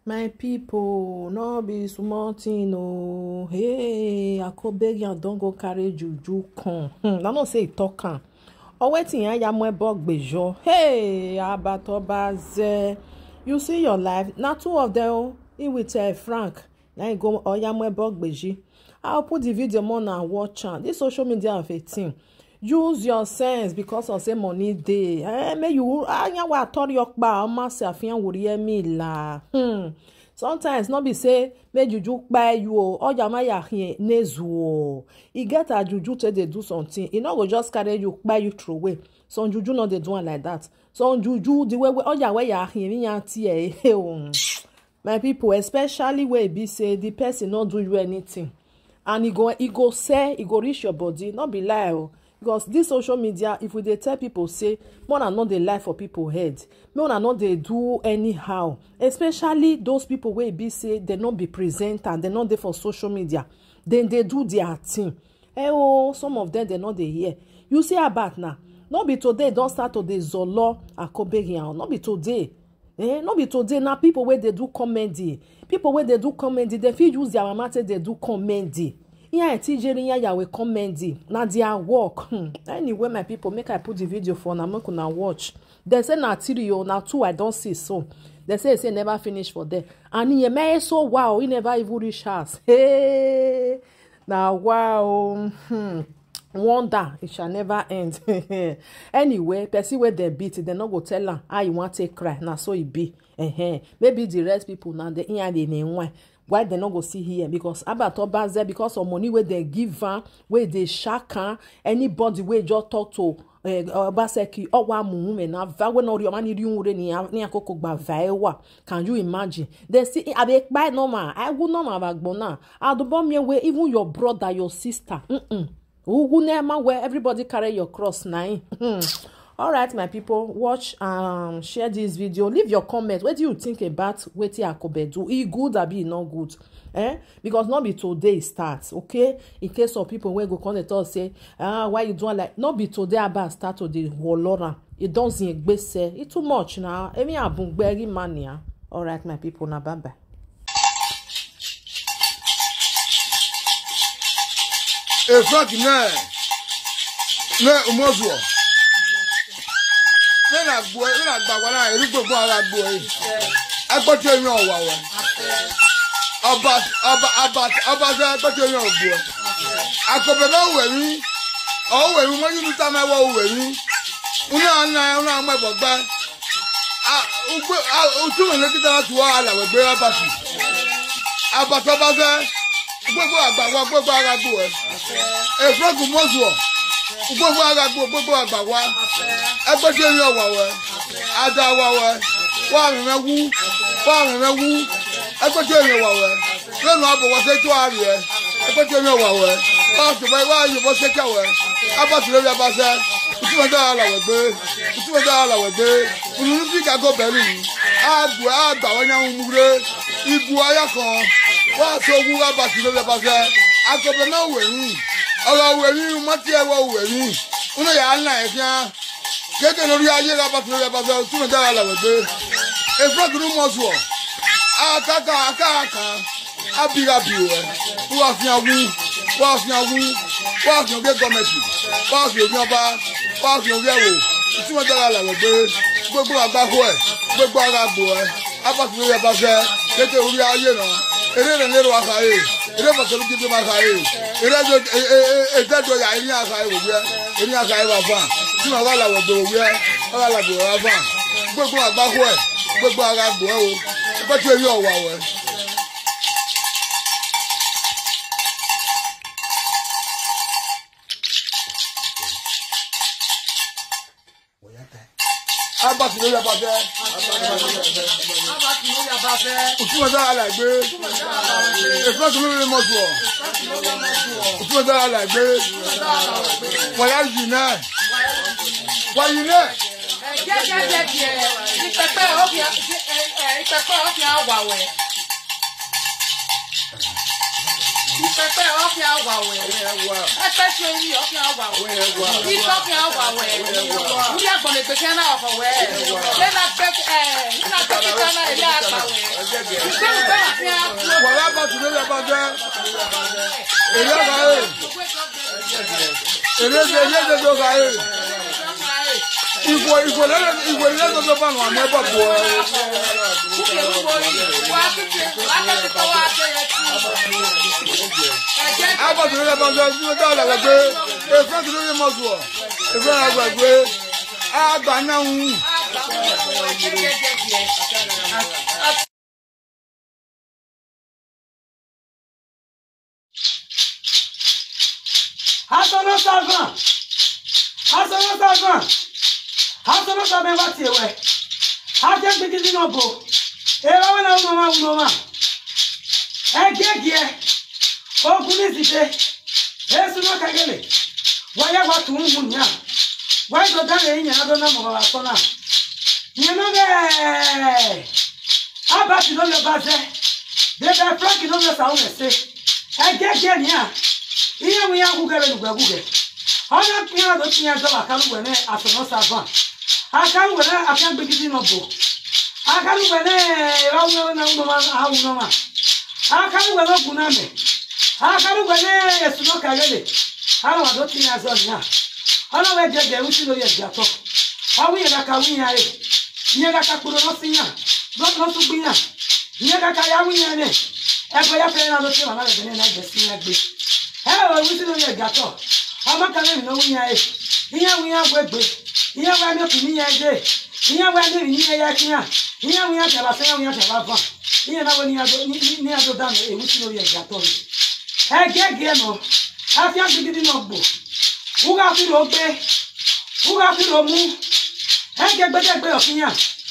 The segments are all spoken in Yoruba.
My people, no be small thing no. Hey, Akobegian don't go carry juju come. I don't say it talk am. O wetin ya mo ebogbejo. Hey, abatobaze. You see your life. Now two of them in with Frank. Now you go oyamo ebogbeji. I'll put the video more now watch am. This social media of a thing. Use your sense because of say money dey. May you anya wa tori okpa o ma se afian wori mi la. Sometimes not be say make juju kpai you o oja ma ya hin nezu o. E get a juju to dey do something. E no go just carry you kpai you throw away. Some juju no dey do like that. Some juju the way oja we ya hin mi yan ti e. My people, especially where be say the person not do you anything. And he go say, he go reach your body, not be lie o. Because this social media, if we dey tell people say more than not dey lie for people head, more than not they do anyhow. Especially those people where be say they not be present and they not there for social media, then they do their thing. Some of them they not dey hear. You see about now, not be today don't start to dey zolo Akobegian, not be today. Not be today now. People where they do comedy, they fit use their mama they do comedy. Yeah, TJ ya we comedy. Na their work. Anyway, my people, make I put the video for na make una watch. They say na 3 o, na 2 I don't see so. They say never finish for there. And he may so wow, he never even reach us. Hey, now wow. Wonder it shall never end. Anyway, person where they beat, they not go tell her how you want to cry. Now so it be. Maybe the rest people now they in the name why they not go see here because about there because of money where they give her, where they shaka anybody where just talk to Obaseki or one woman now when or your money you ni akoko gba vaewa. Can you imagine? They see I be buy normal. I would not have bona. I do bomb where even your brother, your sister. Who never where everybody carry your cross now. All right, my people, watch share this video. Leave your comment. What do you think about wetin Akobe do? E good or be not good? Because not be today starts, okay? In case of people where go come and talk say, why you doing like not be today about start to the Wolora. It doesn't gbese. It's too much now. Emi abungberi mania. All right, my people, na bye bye. Frank ne umozuo na gba wala erugbo ara gbo yi agbojo emi owa we aba za agbojo emi ogbo Akobe na we mi mo yin ta ma wo we mi una ma gbogba otu me le kita tu ala we gbe abasi abato ba za gbogbo agbawa gbogbo ara gbo e Frank umozuo gbogbo ara gbo gbogbo agbawa agbojo emi owa we ada wa we wa mi mewu agbojo emi owa we lenu abo wo se to ari e agbojo emi owa we ba so ba wa yo bo se ka we abasi lo ya ba se uti mo da ala we gbe unu fi ka go beru agba wa nya umure igu aya kan wa so wu abasi lo ya ba se Akobe na we ni ọ̀rọ̀ wẹ̀rí mọ́tí ẹwọ́ wẹ̀rí inú yà á nà ẹ̀fíà kéèké lórí ayé rábàtí lórí ẹbàfẹ́ túnmọ̀ dára làwẹ̀gbẹ́ efrọ́gùrú mọ́sùọ̀ akáàkà abirabi rẹ̀ wọ́n fi hàn gbé gọ́mẹ̀tì wọ́n fi òfin ọba wọ́n fi òfin ẹ̀wò túnmọ̀ dára làwẹ̀gbẹ́ gbogbo àgbákò ẹ̀ gbogbo arágbò ẹ̀ abàtí lórí ẹbàfẹ́ kéèké lórí ayé náà eré rẹ̀ lérò àkàyè eré fàtẹ́lú kí tó máa kàyè eré ẹ̀ẹ́dẹ́jọ yà ní àkàyè òwúẹ́ ní àkàyè wà fún tí wọ́n wà láwọ̀ bò òwúẹ́ wọ́n wà láwọ̀ wà fún gbogbo àgbákò ẹ̀ gbogbo ara gbò ẹ̀ o ẹgbẹ́ tí èyí ọ̀wà wẹ̀. Abasi ló yà bàbẹ́. Òtún ọ̀dọ́ àlàgbé. Èfúnàtò ló lè mọ̀tò ọ̀. Òtún ọ̀dọ́ àlàgbé. Wọ̀nyá yìí náà. Wọ̀nyí náà. Jẹ́jẹ́ ìpẹ́pẹ́ ọ̀fìn àwàwẹ̀. Pepe ọkẹ awa wẹ. Ẹpẹ ṣe ní ọkẹ awa wẹ. Ìtọ́kẹ awa wẹ. Ní agbọ̀nlẹ̀ gbèsè náà ọkọ̀ wẹ. Lẹ́nà gbẹ nínú àgbẹ̀kíkà náà ilé àgbà wẹ. Ìgbẹ́rù bẹ́ẹ̀ fi hàn. Wàlá bá tún lórí ẹ̀bá jẹ́. Èlé ọ̀gá yìí. Èlé tó ga yìí. Ìwò ilé tó bá nù àmọ́ ẹ̀bọ̀ bọ̀ ẹ̀. Àbọ̀ tún lórí ẹ̀bá jẹ́ tí ó dá ọ̀lẹ̀ gbé. Èfẹ́ tún lórí mọ́tò ọ̀. Èfẹ́ àgbà gbé. Àgbà náà ń hù. Asono savan wa tiwe. Ate gbigidi no bo. Ewa wana unoma. Egegie. Okuni site. Esu no kagele. Waya watu munya. Why do that nya ado na mo wa sona. Nyeno be. Abati no le baze. De be frank no le sa o se. Egegie ni a. Iye mu ya gugere nuguguge. Ona kiya do tiya do akalu wene asono savan. Akalu wene akan begidi no bo. Akalu wene rawo na unoma ahunoma. Akalu wene kuname. Akalu wene esuno kagele. Ala do tiya zo nya. Ona we gege uti lo ye gato. Awu ye ka winya e. Ye ka kuro no sinya. Do no su binya. Ye ka ya winya ne. E ko ya pe na do tiya na be ne na gesi na gbe. Hello, we see no gato. Ama kale no winya e. Iya winya gwegbe. Iya wa me kuni ya je. Iya wa ne ni ya kiya. Iya winya ta ba se winya ta ba fa. Iya na woni ado ni ado dan e we see no gato. E gege no. Afia gidi no gbo. Uga fi ro gbe. Uga fi ro mu. E gbe okinya.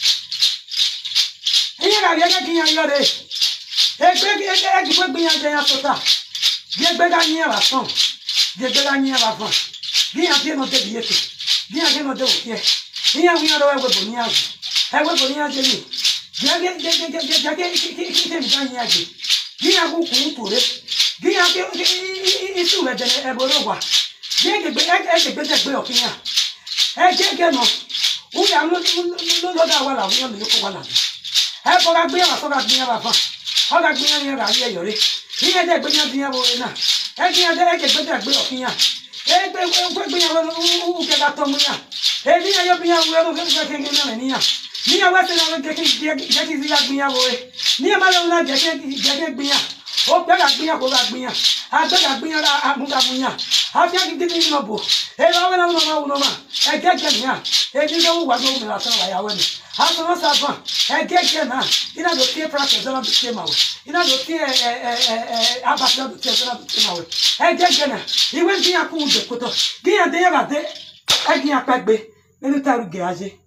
Iya ga gege kiya yo de. E gbe ya je ya sota. Diegbe ga yin ba son. Diegbe ga yin ba fon. Gi an ti no de biete. Gi an ti no de okie. Ni an wi ro we bo ni azu. E we bo ni azu ni. Ge mi ga yin azu. Gi an ku pure. Gi an ke isu we de e bo ro wa. Gbe okinya. E gege no. U ya no da wala wi no ko wala. E ko ga gbe ya so ga gbe ya ba fon. O ga gbe ya ga ye yore. Iye de gbe yan biyan bo na. E kiyan de gbe gbe okiyan. E gbe yan wo ke ga to mu yan. E ni ayo biyan wo ro fe ke ngena na ni yan. Ni ya wa se na ke ti ga biyan wo e. Ni ma lo na je ke gbe yan. O gbe ga biyan ko ga biyan. A gbe ga biyan a mu ga biyan. A fi ki ti no bo. E wa na no ma. E gege ni yan. E ni lo wa no mi la tan wa ya we ni. A so no sa ban. E gege na. Ina do ke practice na do ke ma wo. Ina do ke abata do ke na do ke ma wo. E gege na. Iwe bi akun de koto. Gi yan de ya ba de. E gi yan pegbe. Enu taru ge aje.